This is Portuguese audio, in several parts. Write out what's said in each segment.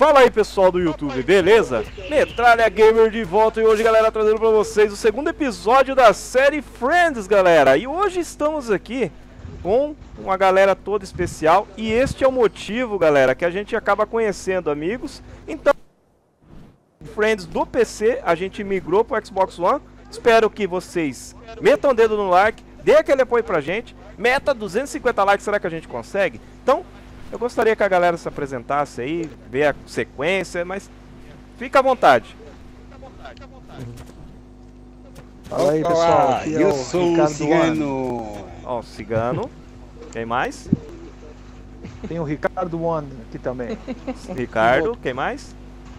Fala aí, pessoal do YouTube, beleza? Metralha Gamer de volta e hoje, galera, trazendo pra vocês o segundo episódio da série Friends, galera. E hoje estamos aqui com uma galera toda especial e este é o motivo, galera, que a gente acaba conhecendo amigos. Então, Friends do PC, a gente migrou pro Xbox One. Espero que vocês metam o dedo no like, dê aquele apoio pra gente. Meta 250 likes, será que a gente consegue? Então, eu gostaria que a galera se apresentasse aí, ver a sequência, mas fica à vontade. Fala aí, pessoal. Olá, eu sou o Cigano. Ó, o Cigano. Quem mais? Tem o Ricardo One aqui também. Ricardo. Quem mais?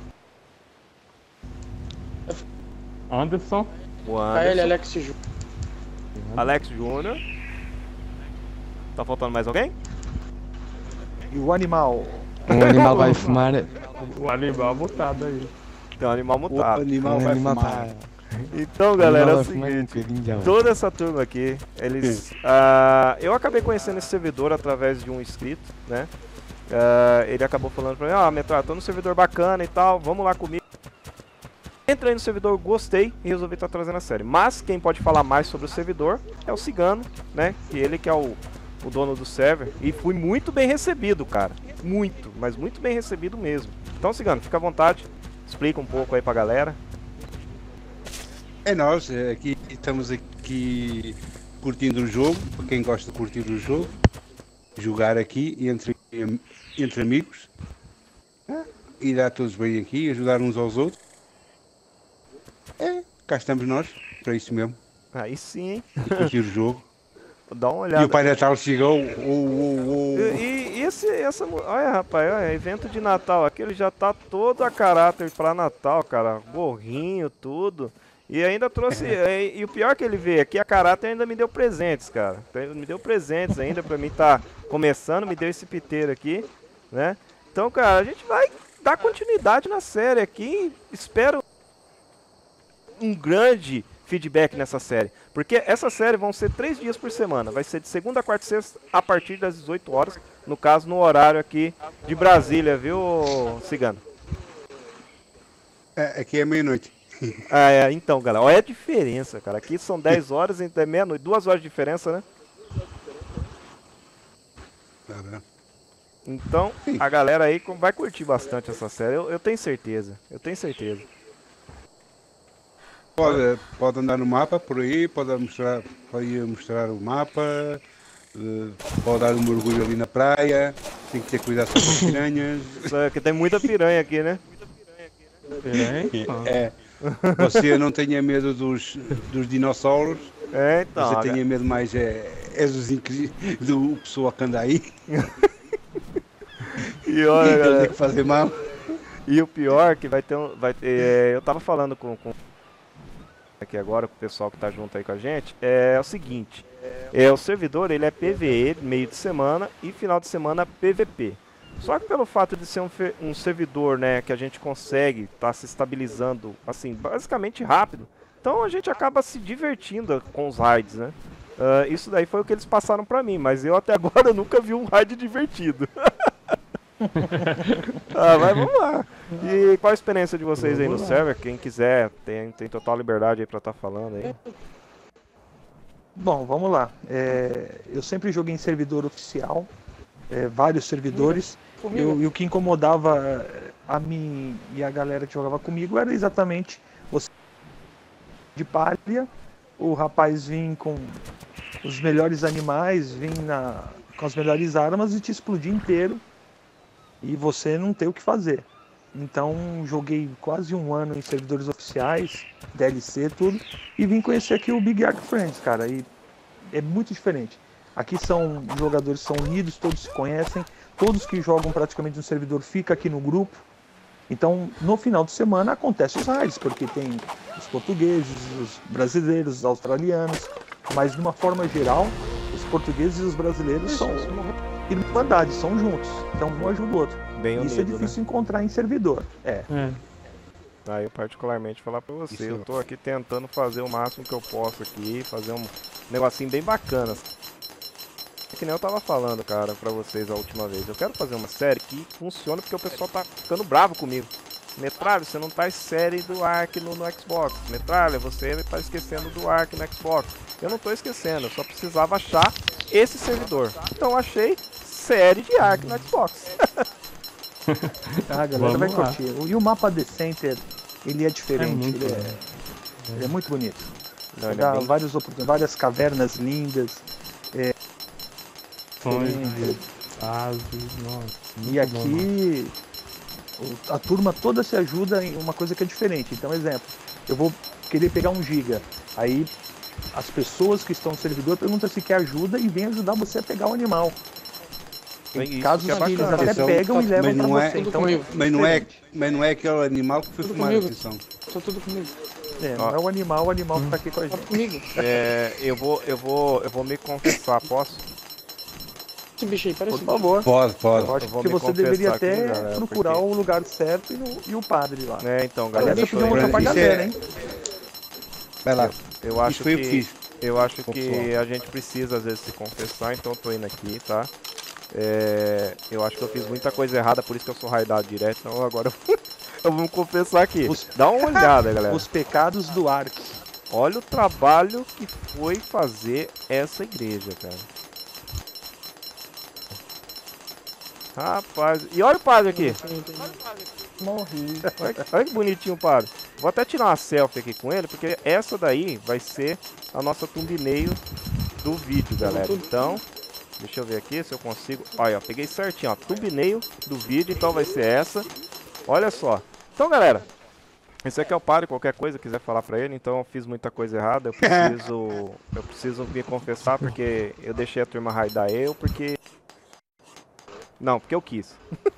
Anderson. O Anderson. Alex Júnior. Alex Júnior. Tá faltando mais alguém? E o Animal. Um animal vai fumar. O animal botado aí. Tem um animal mutado. O animal vai fumar. Então, galera, é o vai fumar seguinte, bocadinho. toda essa turma aqui, eles... eu acabei conhecendo esse servidor através de um inscrito, né? Ele acabou falando pra mim, ó, Metralha, tô no servidor bacana e tal, vamos lá comigo. Entrei no servidor, gostei e resolvi estar trazendo a série. Mas quem pode falar mais sobre o servidor é o Cigano, né? Que ele que é o dono do server. E fui muito bem recebido, cara. Muito, mas muito bem recebido mesmo. Então, Cigano, fica à vontade. Explica um pouco aí pra galera. É nós, estamos aqui curtindo o jogo, para quem gosta de curtir o jogo, jogar aqui entre amigos, e dar todos bem aqui, ajudar uns aos outros. Cá estamos nós, para isso mesmo, Aí sim, hein? curtir o jogo. Dá uma olhada. E o Pai Natal chegou, E olha, rapaz, olha, evento de Natal aqui, ele já tá todo a caráter pra Natal, cara. Gorrinho, tudo. E ainda trouxe. E o pior que ele veio aqui, a caráter ainda me deu presentes, cara. Me deu presentes ainda pra mim tá começando, me deu esse piteiro aqui, né? Então, cara, a gente vai dar continuidade na série aqui. Espero um grande feedback nessa série. Porque essa série vão ser 3 dias por semana. Vai ser de segunda, quarta e sexta, a partir das 18 horas. No caso, no horário aqui de Brasília, viu, Cigano? aqui é meia-noite. Então, galera, olha a diferença, cara. Aqui são 10 horas, então é meia-noite. 2 horas de diferença, né? Então, a galera aí vai curtir bastante essa série. Eu tenho certeza. Eu tenho certeza. Pode andar no mapa por aí, pode ir mostrar o mapa, pode dar um mergulho ali na praia, tem que ter cuidado com as piranhas. Porque tem muita piranha aqui, né? Você não tenha medo dos dinossauros, Então. você tenha medo mais do pessoal que anda aí. E olha, Então galera, tem que fazer mal. e o pior que vai ter eu tava falando com aqui agora com o pessoal que tá junto aí com a gente, é o seguinte, o servidor ele é PvE meio de semana e final de semana PvP. Só que pelo fato de ser um servidor, né, que a gente consegue estar se estabilizando assim, basicamente rápido, então a gente acaba se divertindo com os raids, né? Isso daí foi o que eles passaram pra mim, mas eu até agora nunca vi um raid divertido. Mas vamos lá. E qual a experiência de vocês aí no server? Quem quiser, tem total liberdade aí pra estar falando aí. Bom, vamos lá. Eu sempre joguei em servidor oficial, vários servidores. E o que incomodava a mim e a galera que jogava comigo era exatamente você de palha, o rapaz vir com os melhores animais, vir com as melhores armas e te explodir inteiro. E você não tem o que fazer. Então joguei quase um ano em servidores oficiais, DLC, tudo, e vim conhecer aqui o Big Arc Friends, cara, e é muito diferente. Aqui são jogadores são unidos, todos se conhecem, todos que jogam praticamente no servidor ficam aqui no grupo. Então no final de semana acontece os raids, porque tem os portugueses, os brasileiros, os australianos, mas de uma forma geral, os portugueses e os brasileiros são irmandade, são juntos, então um ajuda o outro. Bem Isso unido, é difícil encontrar em servidor. Eu particularmente falar pra você, eu tô aqui tentando fazer o máximo que eu posso aqui, fazer um negocinho bem bacana. que nem eu tava falando, cara, pra vocês a última vez. Eu quero fazer uma série que funcione porque o pessoal tá ficando bravo comigo. Metralha, você não tá série do Ark no Xbox. Metralha, você tá esquecendo do Ark no Xbox. Eu não tô esquecendo, eu só precisava achar esse servidor. Então eu achei série de Ark no Xbox. Ah, a galera vai Vamos lá. curtir. E o mapa The Center, ele é diferente, muito ele é muito bonito. Não, ele Dá é bem... várias cavernas lindas. Sonhos diferente. de fases, nossa. E aqui a turma toda se ajuda em uma coisa que é diferente. Então, exemplo, eu vou querer pegar 1 GB. Aí as pessoas que estão no servidor perguntam se quer ajuda e vem ajudar você a pegar o animal. É Em isso casos que é que eles bacana. até Atenção, pegam e levam mas pra não é- você. Então, comigo. Mas não é aquele animal que foi Tudo filmado, comigo. atenção. Tá tudo comigo. não é o animal que tá aqui com a Tá gente. comigo. eu vou me confessar, posso? Esse bicho aí, parece Por favor. Pode. Eu acho Eu vou que me você confessar deveria aqui, até galera, procurar porque- o lugar certo e o padre lá. Então, galera, Aliás, eu eu, podia tô mostrar indo. pra Isso galera, é- hein? Vai lá. Eu acho Isso foi eu que fiz. Eu acho que Pessoal. a gente precisa às vezes se confessar, então eu tô indo aqui, tá? Eu acho que eu fiz muita coisa errada, por isso que eu sou raidado direto, então agora eu vou me confessar aqui. Dá uma olhada, galera. Os pecados do Ark. Olha o trabalho que foi fazer essa igreja, cara. Rapaz, e olha o padre aqui. Morri. Olha que bonitinho o padre. Vou até tirar uma selfie aqui com ele, porque essa daí vai ser a nossa thumbnail do vídeo, galera. Então, deixa eu ver aqui se eu consigo. Olha, ó, peguei certinho, ó, thumbnail do vídeo, então vai ser essa. Olha só. Então, galera, esse aqui é o padre, qualquer coisa quiser falar pra ele, então eu fiz muita coisa errada, eu preciso me confessar, porque eu deixei a turma raidar porque eu quis.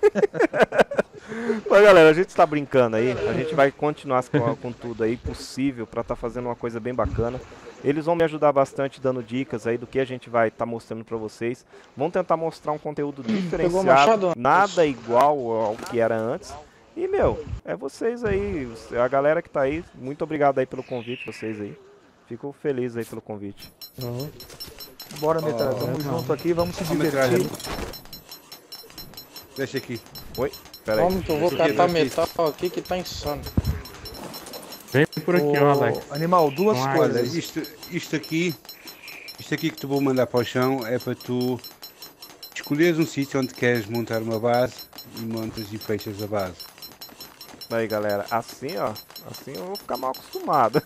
Mas galera, a gente tá brincando aí, a gente vai continuar com tudo aí possível pra tá fazendo uma coisa bem bacana. Eles vão me ajudar bastante dando dicas aí do que a gente vai estar mostrando pra vocês. Vão tentar mostrar um conteúdo diferenciado, machado? nada igual ao que era antes. E é vocês aí, a galera que tá aí, muito obrigado aí pelo convite, vocês aí. Fico feliz aí pelo convite. Bora, Metralha, vamos junto aqui, vamos se Metralha. divertir. Deixa aqui. Oi? Pera aí. Vamos que eu vou catar metal aqui que tá insano. Vem por aqui, ó, Alex. Animal, duas Olha, Olha, coisas. isto aqui que te vou mandar para o chão é para tu escolheres um sítio onde queres montar uma base e montas e fechas a base. Aí galera, assim eu vou ficar mal acostumado.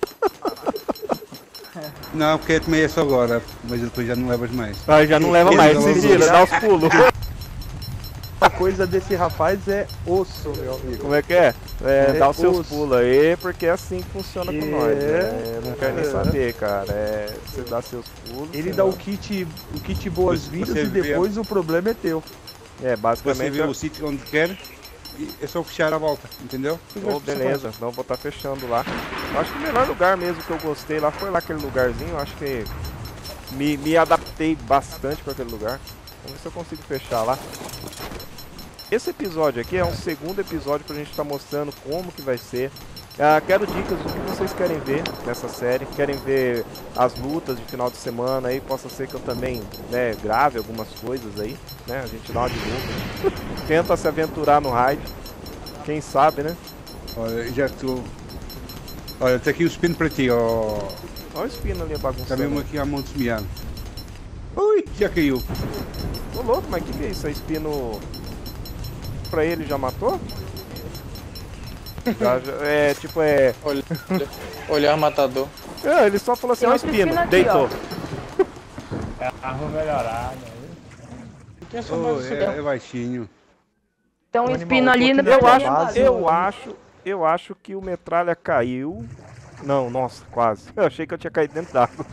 Não, porque também é só agora, mas depois já não levas mais. Aí já não leva mais, Não, se não, vira, não. dá os pulos. A coisa desse rapaz é osso, meu amigo. Como é que é? Dá os seus osso. pulos aí, porque é assim que funciona com nós. Eu não quero nem É. saber, cara. Você dá seus pulos. Ele você dá não- o kit boas-vindas Você e vê- depois o problema é teu. Você basicamente. vê o sítio onde quer e é só fechar a volta, entendeu? Beleza, então eu vou estar fechando lá. Eu acho que o melhor lugar mesmo que eu gostei lá foi lá aquele lugarzinho. Eu acho que me adaptei bastante para aquele lugar. Vamos ver se eu consigo fechar lá. Esse episódio aqui é um segundo episódio pra gente estar mostrando como que vai ser. Quero dicas do que vocês querem ver nessa série. Querem ver as lutas de final de semana aí. Possa ser que eu também grave algumas coisas aí, né? A gente dá uma de louco. Tenta se aventurar no raid. Quem sabe, né? Olha, já estou. Olha, tem aqui o spin para ti, ó. Olha o espino ali Está bagunçando. mesmo aqui a monte semeado. Ui, já caiu. Ô louco, mas que é isso? É espino. Pra ele já matou? Olhar matador. Ele só falou assim, ó, Tem outro espino, espino aqui, deitou. É arma melhorada. Tem essa Oh, base aqui. é baixinho. Tem um O espino animal, ali eu no tô aqui na pequeno base, vazio. Eu acho que o metralha caiu. Não, nossa, quase. Eu achei que eu tinha caído dentro d'água.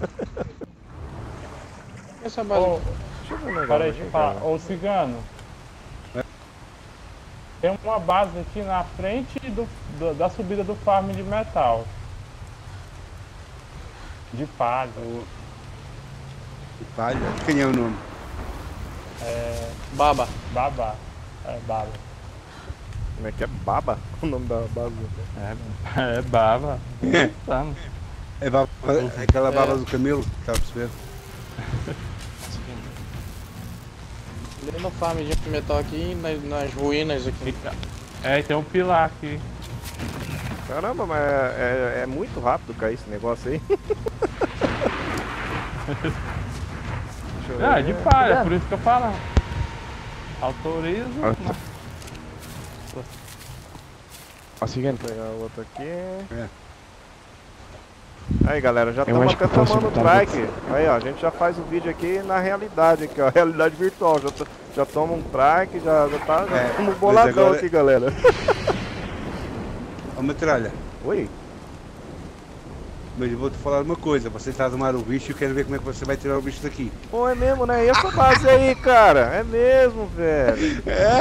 Essa base Ô, aqui. Deixa eu ver um negócio peraí, aqui, deixa eu falar. cara. Ô, Cigano. Tem uma base aqui na frente da subida do farm de metal. De palha. Palha. Quem é o nome? Baba. Babá. É, baba. Como é que é? Baba? O nome da base. É baba. Tá, né? É aquela baba do camelo, está a perceber? Ali no farm de metal aqui, nas ruínas aqui. É, tem um pilar aqui. Caramba, mas é muito rápido cair esse negócio aí. Deixa eu Ah, ver. de palha, é por isso que eu falo. Autorizo. Ó, seguinte. Vou pegar o outro aqui. É. Aí galera, já Eu estamos acho que até o próximo tomando target- trike. Aí ó, a gente já faz o vídeo aqui na realidade aqui, ó, realidade virtual. Já toma um trike, já tá É, como mas boladão agora- aqui, galera. Ó, metralha. Oi? Mas eu vou te falar uma coisa, você está a tomar o bicho e eu quero ver como é que você vai tirar o bicho daqui. Pô, é mesmo, né? E essa base aí, cara? É mesmo, velho. É?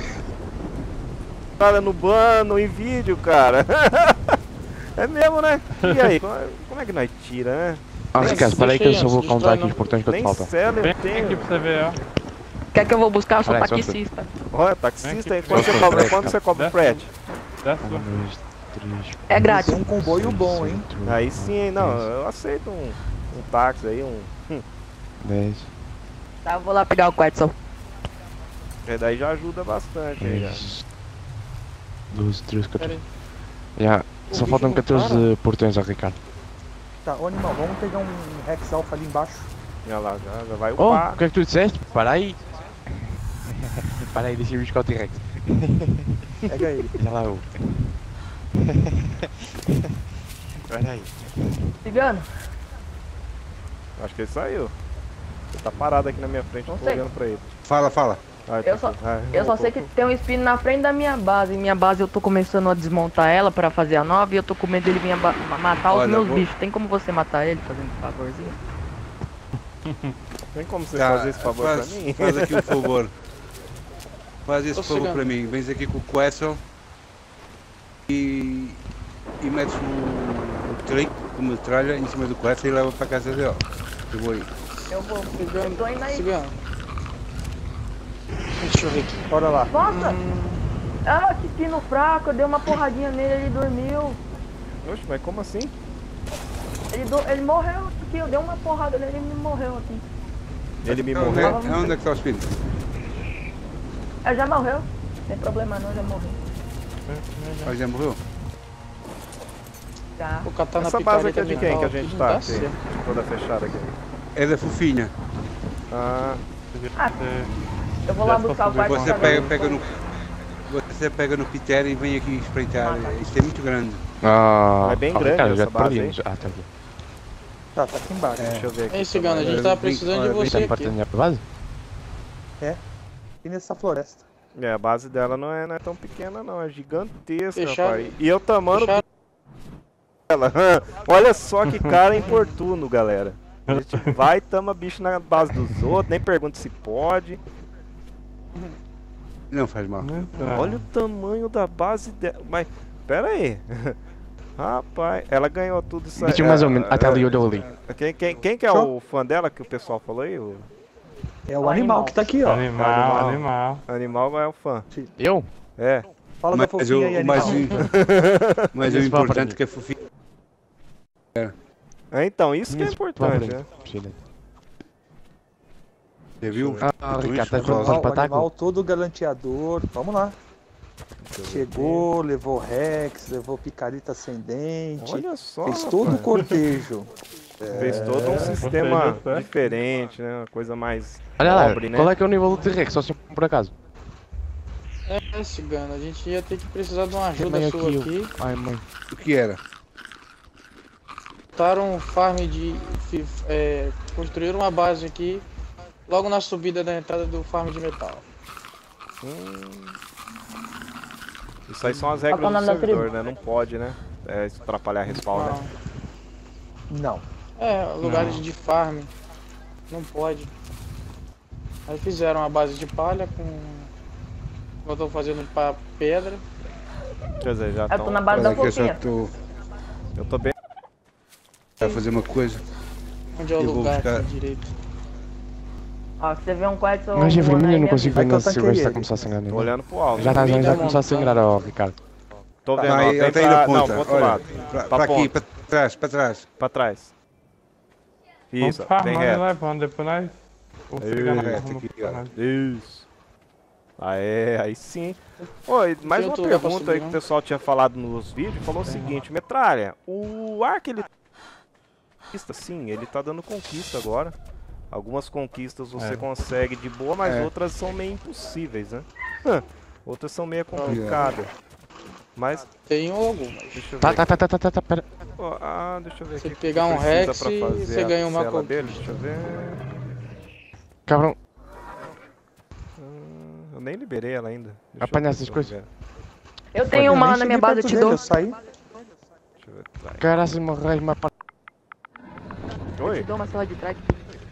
Cara, no bano, em vídeo, cara. É mesmo, né? E aí? Como é que nós tira, né? Ah, Ricardo, espera aí que eu só vou Deixa aí, contar aqui não. os portões que eu te Nem faltam. cela eu Vem aqui tenho. pra você ver, ó. Quer que eu vou buscar? Eu sou Peraí, só um taxista. Olha, taxista aí. Vem Quanto aqui. você cobra? Frete, Quanto você cobra o Desce. frete? Desce. 1, 2, 3. É grátis. Tem um comboio bom, hein? Aí sim, hein? Não, eu aceito um táxi aí, 10, Tá, eu vou lá pegar o Quetzal. que daí já ajuda bastante aí, já. 10, 12, 13, 14. Pera aí. Já, O só bicho faltam não 14 portões ao Ricardo. Tá, ô animal, vamos pegar um Rex Alpha ali embaixo. Olha lá, já vai Oh, upar. o que é que tu disseste? Para aí. Para aí, deixa eu buscar o T-Rex. Pega ele. Já lá o. Para aí. Cigano, Acho que ele saiu. Ele tá parado aqui na minha frente, Não tô sei. olhando pra ele. Fala, fala. Ah, ele Eu tá só- aqui. Ah, eu só voltou. sei que tem um espino na frente da minha base. Minha base eu tô começando a desmontar ela pra fazer a nova e eu tô com medo dele vir matar os Olha, meus vou- bichos. Tem como você matar ele fazendo um favorzinho? Tem como você Tá, fazer esse favor faz, pra mim? faz aqui um favor. Faz esse Tô favor chegando. para mim. Vens aqui com o Quetzal e metes o trick com metralha em cima do Quetzal e leva para casa dele. Eu vou aí. Eu vou. Eu tô indo aí. Cigano. Deixa eu ver aqui. Bora lá. Nossa! Ah, que espino fraco. Eu dei uma porradinha nele, ele dormiu. Oxe, mas como assim? Ele morreu aqui. Eu dei uma porrada nele e ele morreu aqui. Ele me Onde morreu? é- Onde é que está o espírito? Ele já morreu. Não tem problema não, já morreu. Ah, já morreu? Já. Vou catar na Essa base aqui picareta é de quem que a mental, gente tudo tá dá aqui? certo. Toda fechada aqui. É da fofinha. Ah, Eu vou lá Já buscar o posso ver quarto. Você pega no Piter e vem aqui espreitar. Isto é muito grande. Ah, É bem oh, grande Ricardo, essa já te base perdi. aí. Ah, tá aqui. Tá aqui embaixo. deixa eu ver aqui. Ei, Cigano, a gente Olha, tá vem- precisando olha, de vem você Está aqui. parte da minha base? E nessa floresta. É, a base dela não é tão pequena não, é gigantesca, Fechado. rapaz. E eu tamando Fechado. ela. Olha só que cara importuno, galera. A gente vai e tama bicho na base dos outros, nem pergunta se pode. Não faz mal. Olha o tamanho da base dela. Mas, pera aí. Rapaz, ela ganhou tudo isso aí. Deixa eu mais ou menos. Até ali, olhou ali. Quem que é o fã dela que o pessoal falou aí? O É o animal que tá aqui, ó. Animal. animal é o fã. Eu? É. Fala da fofinha aí, animal. Mas o Isso vai importante aprender. é que a fofinha. Então, isso que é Isso, importante, vai né? Você viu? Ah, Ricardo, estás Rosa. pronto para o O animal espetáculo? todo galanteador. Vamos lá. Chegou, levou Rex, levou picareta ascendente. Olha só. Fez todo o rapaz. cortejo. Fez todo um sistema diferente, né? Uma coisa mais Olha lá, nobre, né? qual é que é o nível do T-Rex? Só se por acaso. É, Cigano, a gente ia ter que precisar de uma ajuda Também sua aqui, aqui. Ai, mãe. O que era? Botaram um farm de. Construíram uma base aqui, logo na subida da entrada do farm de metal. Isso aí são as Qual regras que é o do nome da servidor, tribo? né? Não pode, né? É, isso atrapalhar respawn, né? Não. É, lugares de farm. Não pode. Aí fizeram uma base de palha com. Eu tô fazendo pra pedra. Quer dizer, já Eu tô estão... na base da Olha que eu só fofinha. estou Eu tô bem... a fazer uma coisa. Onde é o Eu vou lugar buscar- aqui direito? Ó, se você vê um Quetzal Mas é voando aí, vermelho, eu não me consigo Vai ver que eu nada se o tanquei está a ele. começar a sangrar. Tô olhando pro alto. Já está Vídeo a começar a sangrar, ó, Ricardo. Tô vendo, Vai, ó. ele Vem tem na pra... Não, ponta. pro outro Olha, lado. para Pra aqui, ponta. para trás, para trás. Pra trás. Vamos Isso, bem farmando e reto. levando, depois nós... Vou Aí, pegar na reto arma aqui, pra ó. nós. Isso. Aí sim. Oi, mais uma outro lugar pra pergunta subir, aí que não? o pessoal tinha falado nos vídeos. Falou o seguinte, Metralha, o Ark ele... Sim, ele tá dando conquista agora. Algumas conquistas você consegue de boa, mas outras são meio impossíveis, né? Outras são meio complicadas. Mas, Tem algumas. deixa eu ver Tá, aqui. pera. Ó, deixa eu ver Você aqui o que pegar um precisa Rex pra e fazer você a ganha uma cela dele. conquista. Deixa eu ver. Cabrão, Eu nem liberei ela ainda. Deixa eu Apanha ver essas se eu coisas. libero. Eu tenho Eu uma nem lá na minha cheguei base, eu perto te dele, dou. eu saí. Deixa eu ver. Vai. caralho, morrer, mas para. Eu Oi? te dou uma cela de trás.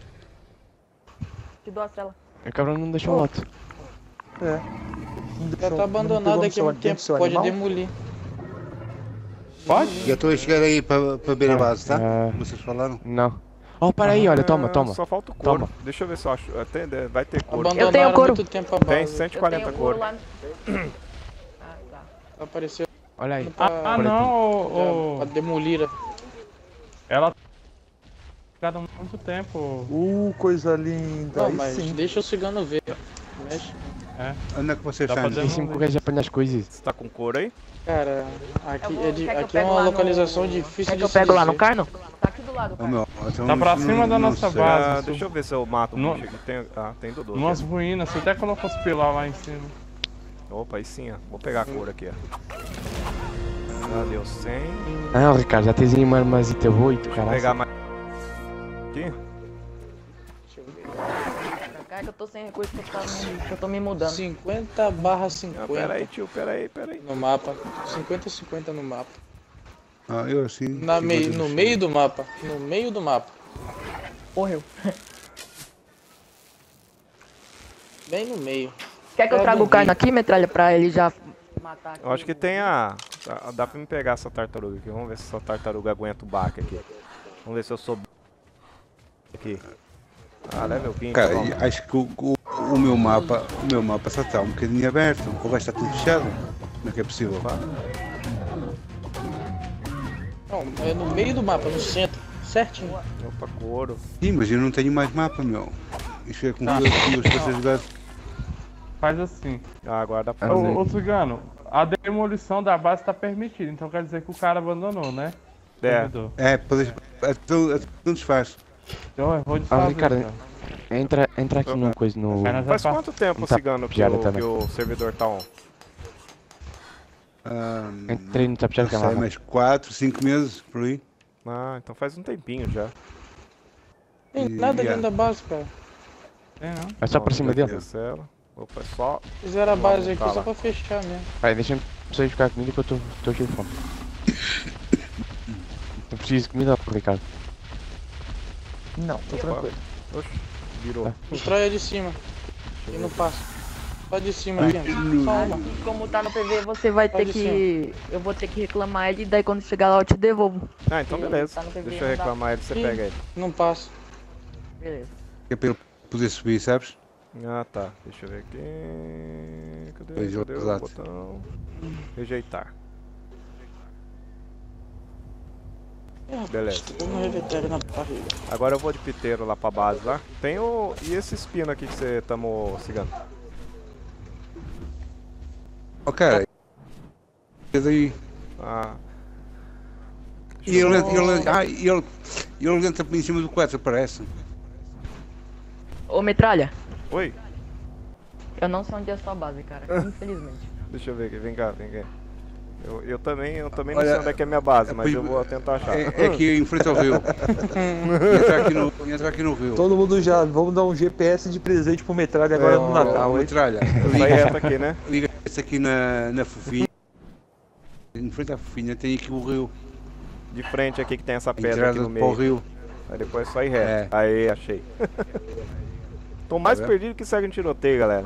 Te dou a cela. O cabrão não deixou o lote. É. Já tá abandonado aqui há muito tempo. Pode demolir. Pode? Já estou a chegar aí para ver a base, tá? Ah. Vocês falaram? Não. Oh, para aí, olha, toma. Só falta o couro. Toma. Deixa eu ver se eu acho. Vai ter couro. tenho Abandonaram couro. muito tempo a Tem base. 140 eu tenho couro. lá. Ah, tá. Apareceu Olha aí. pra, Não, pra demolir. ela cada muito tempo. Coisa linda. Não, Aí mas sim. deixa o cigano ver. Mexe. Onde é que vocês Dá pra estão? fazer- Tem 5 reais de apanhar as coisas. Você tá com couro aí? Cara, aqui Quer que eu aqui é pego uma lá localização no... difícil Quer de que eu se pego lá no dizer. Carno? Tá aqui do lado, Ô, Carno. meu, então Tá pra não- cima da não nossa sei. base. Deixa eu ver se eu mato o No- bicho aqui. Tem Dodô. Umas aqui. ruínas, você até colocou os pilar lá em cima. Opa, aí sim, ó. Vou pegar a couro aqui, ó. Deu 100. Ah, Ricardo, já tens aí uma armazita boa e tu Vou caralho. pegar mais. Aqui? Pra cá que eu tô sem recurso que eu tô me mudando. 50/50 Pera aí, tio, pera aí. no mapa. 50/50 no mapa. Ah, eu assim. No meio do mapa. No meio do mapa. Morreu. Bem no meio. Quer que eu É, traga o não vi. Carno aqui, Metralha, pra ele já matar aqui? Eu acho que tem a... Dá pra me pegar essa tartaruga aqui. Vamos ver se essa tartaruga aguenta o baque aqui. Vamos ver se eu sou... Aqui. Ah, level 20. Cara, vamos. acho que o meu mapa só está um bocadinho aberto. Ou vai estar tudo fechado. Como é que é possível? Não, é no meio do mapa, no centro. Certinho. Opa, couro. Sim, mas eu não tenho mais mapa, meu. Isso é com duas coisas jogadas. Faz assim. Ah, agora dá pra fazer. Ô, Cigano, a demolição da base tá permitida, então quer dizer que o cara abandonou, né? É. Servidor. É, tudo desfaz. Então eu vou Ah, desfazer. Ricardo, então. entra aqui no coisa no. Aí nós Faz vai quanto tempo, Tá Cigano, que piada o, também. que o servidor tá on? Entrei no tapijara que é Não sei, lá. mais 4, 5 meses por aí. Ah, então faz um tempinho já. Tem E- nada e a- dentro da base, cara. Tem não. É só pra cima dele. Cancela. Opa, é só... Fizeram a Vamos base aqui montar só lá. pra fechar mesmo. Vai, deixa vocês ficar comigo que eu tô cheio de fome. Eu preciso de comida, Ricardo. Não, tô tranquilo. Oxe, virou. Destrói a de cima. E não passa. Só de cima aqui. Só uma. Como tá no PV, você vai ter Pode que... Eu vou ter que reclamar ele, daí quando chegar lá eu te devolvo. Ah, então beleza. Tá no PV, Deixa eu não dá. reclamar ele, você Sim. pega ele. Não passa. Beleza. É para ele poder subir, sabes? Ah, tá. Deixa eu ver aqui. Cadê? Pois, Cadê o exato. botão? Rejeitar. Beleza. Tô no revertério na barriga. Agora eu vou de piteiro lá pra base lá. Tem o... E esse espino aqui que você tamou, Cigano? Ó, cara. E daí? Ah, E ele entra por em cima do 4, parece. Ô, Metralha, oi. eu não sei onde é a sua base, cara. Infelizmente. Deixa eu ver aqui. Vem cá, vem cá. Eu também não Olha, sei onde é que é minha base, mas pois- eu vou tentar achar. É aqui em frente ao rio. Entra aqui no rio. Todo mundo já. Vamos dar um GPS de presente pro Metralha agora no Natal, hein? Metralha. Sai reta aqui, né? Liga-se aqui na fofinha. Em frente à fofinha tem aqui o rio. De frente aqui que tem essa pedra aqui Entrada no para o meio. rio. Aí depois só ir reto. É. Aí, achei. Tô mais Tá vendo? perdido que segue um tiroteio, galera.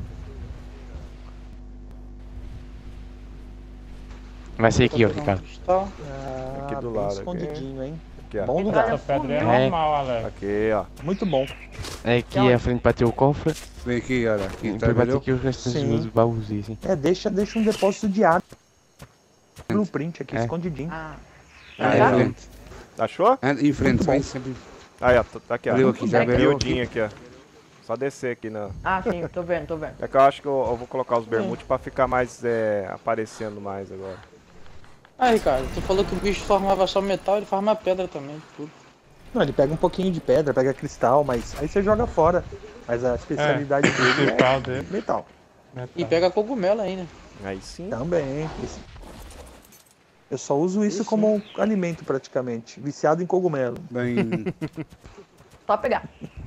Vai ser aqui, ó, Pegar um Ricardo. cristal. Aqui do bem lado, escondidinho, hein? Aqui, ó. Bom lugar. Essa pedra é É. normal, Alex. Aqui, ó. Muito bom. É aqui à frente para ter o cofre. Vem aqui, olha. Aqui, E tá depois vai ter vendo? aqui os restos Sim. dos baús e assim. É, deixa um depósito de água. Blueprint aqui, É. escondidinho. Ah, Ah, já? em frente. Achou? Em frente, Muito bom. vai sempre. Aí, ó. Tá aqui, ó. Valeu aqui, já Aqui, valeu miudinho aqui, ó. Só descer aqui na... Ah, sim, tô vendo, tô vendo. É que eu acho que eu vou colocar os bermudes pra ficar mais, aparecendo mais agora. Ah, Ricardo, tu falou que o bicho formava só metal, ele forma pedra também, tudo. Não, ele pega um pouquinho de pedra, pega cristal, mas aí você joga fora. Mas a especialidade dele Principal é dele. metal. E pega cogumelo ainda. Aí sim. Também. Eu só uso isso como um alimento praticamente. Viciado em cogumelo. Bem, Só pegar.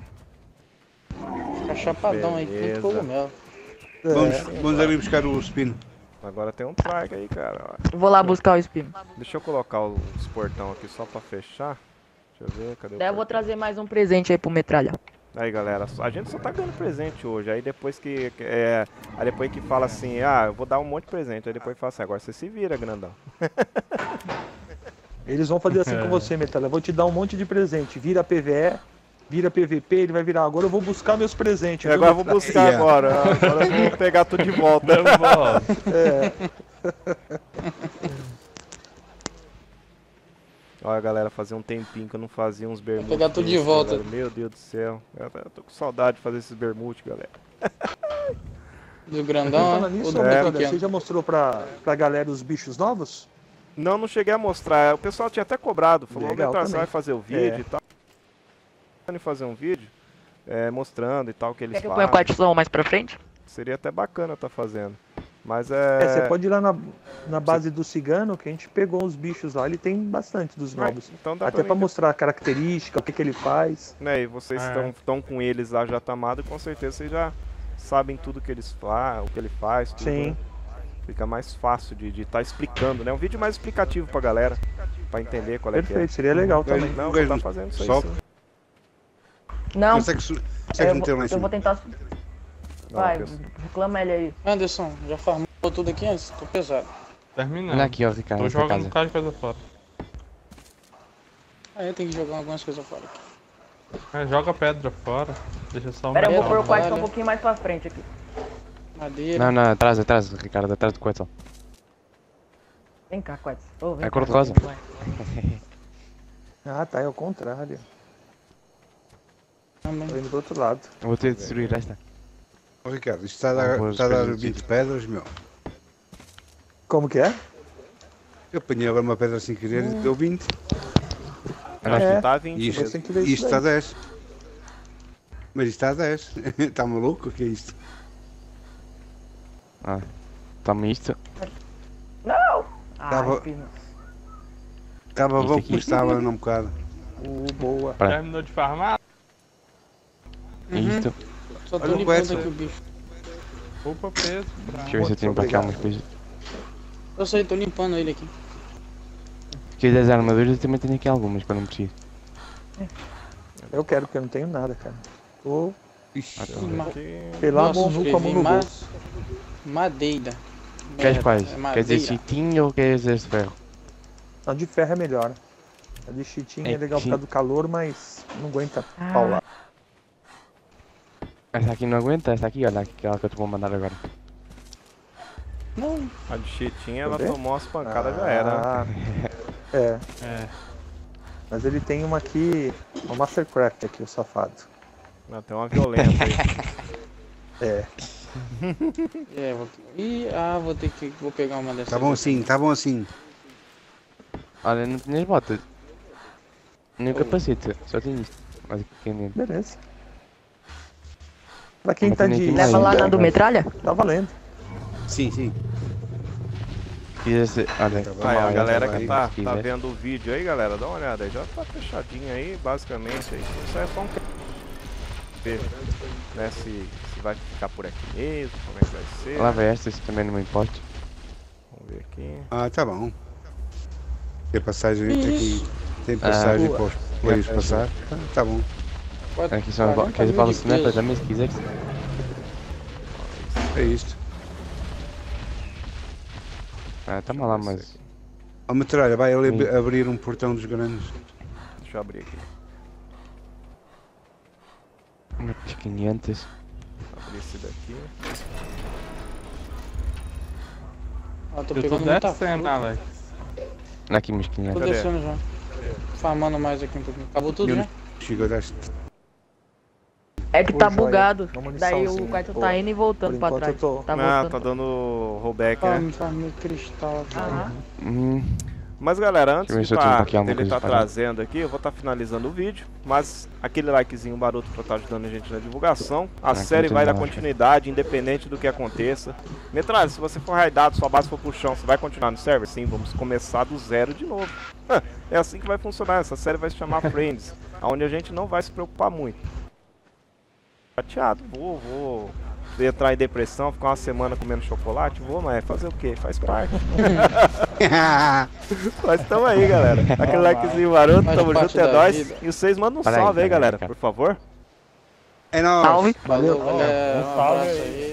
Fica chapadão aí, Beleza. tudo cogumelo. vamos ali buscar o spin. Agora tem um trike aí, cara. Ó. Vou lá buscar o espinho. Deixa eu colocar os portão aqui só pra fechar. Deixa eu ver, cadê o Daí eu vou portão? trazer mais um presente aí pro metralha. Aí galera, a gente só tá ganhando presente hoje. Aí depois aí depois que fala assim, ah, eu vou dar um monte de presente. Aí depois fala assim, agora você se vira, grandão. Eles vão fazer assim com você, Metal. Eu vou te dar um monte de presente. Vira PVE, vira PVP, ele vai virar. Agora eu vou buscar meus presentes. E agora eu vou buscar Yeah. agora. Agora eu vou pegar tudo de volta. Olha galera, fazia um tempinho que eu não fazia uns bermudes. pegar tudo de desses, volta. galera. Meu Deus do céu. Eu tô com saudade de fazer esses bermudes, galera. Do grandão, Falando né? nisso, Ou do Metal, pequeno? você já mostrou pra galera os bichos novos? Não cheguei a mostrar. O pessoal tinha até cobrado. Falou, Legal Metal, você também. vai fazer o vídeo É. e tal. Fazer um vídeo mostrando e tal o que eles Quer que eu ponha fazem. o quartzão mais pra frente? Seria até bacana tá fazendo. Mas Você pode ir lá na base do cigano, que a gente pegou os bichos lá. Ele tem bastante dos novos. Então dá Até pra mim, mostrar a característica, o que ele faz. né? E vocês estão com eles lá já tamado, com certeza vocês já sabem tudo que eles fazem, o que ele faz, tudo, Sim. né? Fica mais fácil de estar explicando, né? Um vídeo mais explicativo pra galera, pra entender qual é que Perfeito, seria legal Ganho- também. é. Não, vou ganho tá fazendo isso aí só- sim. Não, Consegue meter lá em eu cima? vou tentar... Não, Vai, pessoal. reclama ele aí. Anderson, já farmou tudo aqui antes? Tô pesado. Terminando. Olha aqui, ó, Ricardo. Tô essa jogando casa. um bocado de coisa fora. Ah, eu tenho que jogar algumas coisas fora aqui. Joga pedra fora. Deixa só o Pera, eu vou metal. pôr o quartzão um Olha. pouquinho mais pra frente aqui. Madeira. Não, atrás, Ricardo, atrás do coetão. Vem cá, quartz. Ô, vem É cá, cor de rosa. vai. Ah, tá, é o contrário. Também. Tô indo pro outro lado. Eu vou ter de destruir esta. Ô, Ricardo, isto está a dar 20 pedras, meu. Como que é? Eu apanhei agora uma pedra sem querer e deu 20. Acho É. que tá 20. E Você isto, tem que ver isto isso está a daí. 10. Mas isto está a 10. Está maluco? O que é isto? Toma isto. Não! Ai, Tava- pino. Estava Isto bom aqui. como estava, não um bocado. Boa. Para. Terminou de farmar? Isto. Só tô Olha o limpando Quetzal. aqui o bicho. Upa peso. Deixa eu ver se eu tenho para cá umas coisas. Eu sei, tô limpando ele aqui. Se quiseres armaduras, eu também tenho aqui algumas, para não preciso. Eu quero, porque eu não tenho nada, cara. Tô Ixi, pelado Nossa, nu com a mão no escrevi bolso. Madeira. Queres Merda, quais? é Quer dizer madeira. chitinho ou queres esse ferro? A de ferro é melhor. A de chitinha é É, legal por sim. causa do calor, mas não aguenta Ah. paular. Esta aqui não aguenta, esta aqui, olha, aquela que eu te vou mandar agora. Não, A de chitinha, ela Quer ver? tomou as pancadas, já era. Ah, é. É. Mas ele tem uma aqui, uma Mastercraft aqui, o safado. Não, tem uma violenta aí. É. vou ter que. Vou pegar uma dessas. Está bom assim, está bom assim. Olha, não tinhas botas. Nem o capacete, só tenho isto. Mas aqui é mesmo. Beleza. Pra quem Mas tá tem de... aqui Leva lá na do Vai. metralha? Tá valendo. Sim, sim. Se quisesse, olha, Aí, a olha, galera olha, que se tá quiser. vendo o vídeo aí, galera, dá uma olhada aí. Já tá fechadinho aí, basicamente. Aí. Isso aí é só um ver, né, se vai ficar por aqui mesmo, como é que vai ser. Lá vai esta, se também não me importa. Vamos ver aqui. Ah, tá bom. Tem passagem aqui. Tem passagem boa. para os players passar. Ah, tá bom. Aqui são as queres balas de sniper também, se quiseres. É isto. Toma lá, mas... A metralha, vai ali Sim. abrir um portão dos grandes. Deixa eu abrir aqui. Umas 500. Abrir esse daqui. Tô Eu tô pegando muita descendo, fruta. Alex. Aqui uns Tô 500. Cadê? descendo já. Farmando mais aqui um pouquinho. Acabou tudo Eu já? Chegou deste. É que Ô, tá joia, bugado. dá uma Daí licença, o quarto pô. tá indo e voltando Por pra enquanto trás. eu tô- Tá Ah, voltando. tá dando rollback, né? Farm cristal. Aham. Mas galera, antes Deixa eu ver de se eu tenho aqui alguma ele coisa tá pra falar. trazendo aqui, eu vou estar finalizando o vídeo. Mas aquele likezinho maroto pra estar ajudando a gente na divulgação. A série vai dar continuidade, independente do que aconteça. Metralha, se você for raidado, sua base for pro chão, você vai continuar no server? Sim, vamos começar do zero de novo. É assim que vai funcionar, essa série vai se chamar Friends, onde a gente não vai se preocupar muito. Chateado, vou entrar em depressão, ficar uma semana comendo chocolate, vou, mas fazer o que? Faz parte. Mas tamo aí, galera. Aquele likezinho maroto, Faz tamo parte junto, é da nóis. vida. E vocês mandam um Fala aí, salve aí, galera, galera, cara. por favor. É nóis. Salve. Valeu, Ó, galera. Um salve abraço aí. aí.